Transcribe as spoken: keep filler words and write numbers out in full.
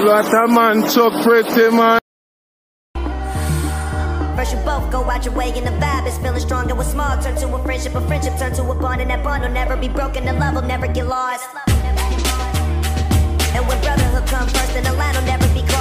What a man, so pretty, man. First you both go out your way and the vibe is feeling strong. And what's small turn to a friendship, a friendship turn to a bond. And that bond will never be broken, the love will never get lost. And when brotherhood comes first, then the line will never be